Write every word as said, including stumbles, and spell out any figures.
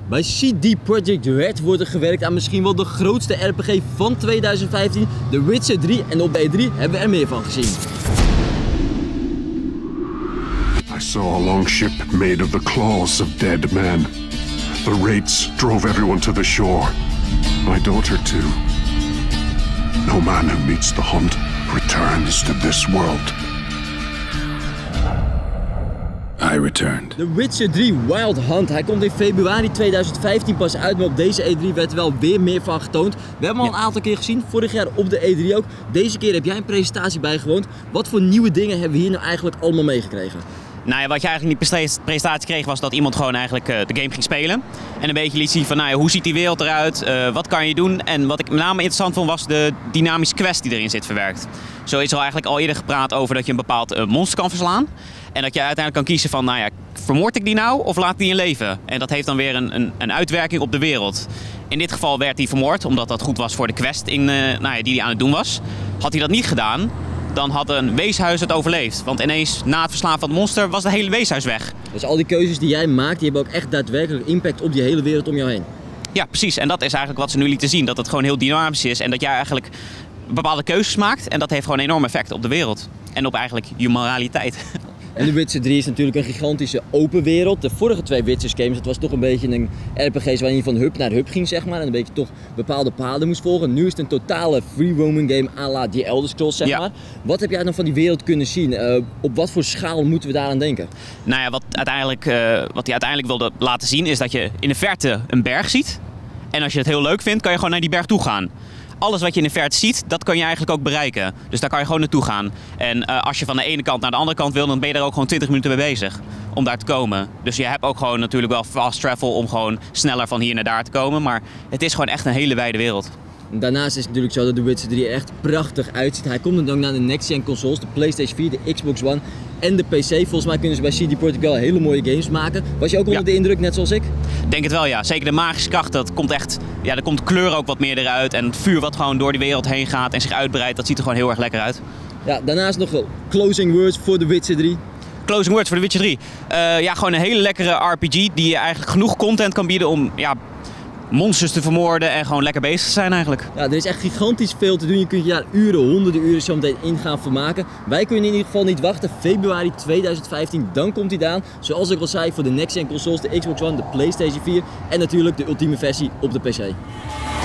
Bij C D Projekt Red wordt er gewerkt aan misschien wel de grootste R P G van tweeduizend vijftien, The Witcher drie, en op de E drie hebben we er meer van gezien. I saw a long ship made of the claws of dead men. The raids drove everyone to the shore. My daughter too. No man who meets the hunt returns to this world. I returned. The Witcher drie Wild Hunt. Hij komt in februari tweeduizend vijftien pas uit, maar op deze E drie werd er wel weer meer van getoond. We hebben hem al een aantal keer gezien, vorig jaar op de E drie ook. Deze keer heb jij een presentatie bijgewoond. Wat voor nieuwe dingen hebben we hier nou eigenlijk allemaal meegekregen? Nou ja, wat je eigenlijk in die presentatie kreeg was dat iemand gewoon eigenlijk uh, de game ging spelen. En een beetje liet zien van nou ja, hoe ziet die wereld eruit, uh, wat kan je doen. En wat ik met name interessant vond was de dynamische quest die erin zit verwerkt. Zo is er eigenlijk al eerder gepraat over dat je een bepaald uh, monster kan verslaan. En dat je uiteindelijk kan kiezen van nou ja, vermoord ik die nou of laat ik die in leven? En dat heeft dan weer een, een, een uitwerking op de wereld. In dit geval werd hij vermoord omdat dat goed was voor de quest in, uh, nou ja, die hij aan het doen was. Had hij dat niet gedaan, dan had een weeshuis het overleefd. Want ineens na het verslaan van het monster was het hele weeshuis weg. Dus al die keuzes die jij maakt, die hebben ook echt daadwerkelijk impact op die hele wereld om jou heen. Ja, precies. En dat is eigenlijk wat ze nu lieten zien. Dat het gewoon heel dynamisch is en dat jij eigenlijk bepaalde keuzes maakt. En dat heeft gewoon een enorm effect op de wereld. En op eigenlijk je moraliteit. En The Witcher drie is natuurlijk een gigantische open wereld. De vorige twee Witcher games, dat was toch een beetje een R P G waarin je van hub naar hub ging, zeg maar. En een beetje toch bepaalde paden moest volgen. Nu is het een totale free roaming game à la The Elder Scrolls, zeg ja. maar. Wat heb jij dan van die wereld kunnen zien? Uh, op wat voor schaal moeten we daaraan denken? Nou ja, wat, uiteindelijk, uh, wat hij uiteindelijk wilde laten zien is dat je in de verte een berg ziet. En als je het heel leuk vindt, kan je gewoon naar die berg toe gaan. Alles wat je in de verte ziet, dat kan je eigenlijk ook bereiken. Dus daar kan je gewoon naartoe gaan. En uh, als je van de ene kant naar de andere kant wil, dan ben je er ook gewoon twintig minuten mee bezig om daar te komen. Dus je hebt ook gewoon natuurlijk wel fast travel om gewoon sneller van hier naar daar te komen. Maar het is gewoon echt een hele wijde wereld. Daarnaast is het natuurlijk zo dat The Witcher drie er echt prachtig uitziet. Hij komt dan ook naar de next-gen consoles, de PlayStation vier, de Xbox One en de P C. Volgens mij kunnen ze bij C D Projekt wel hele mooie games maken. Was je ook onder ja. de indruk, net zoals ik? Denk het wel, ja. Zeker de magische kracht, dat komt echt, ja, er komt kleur ook wat meer eruit. En het vuur wat gewoon door die wereld heen gaat en zich uitbreidt, dat ziet er gewoon heel erg lekker uit. Ja, daarnaast nog wel closing words voor The Witcher drie. Closing words voor The Witcher drie. Uh, ja, gewoon een hele lekkere R P G die je eigenlijk genoeg content kan bieden om ja, monsters te vermoorden en gewoon lekker bezig te zijn eigenlijk. Ja, er is echt gigantisch veel te doen. Je kunt je daar uren, honderden uren zo meteen in gaan vermaken. Wij kunnen in ieder geval niet wachten. februari tweeduizend vijftien, dan komt hij aan. Zoals ik al zei, voor de next-gen consoles, de Xbox One, de PlayStation vier en natuurlijk de ultieme versie op de P C.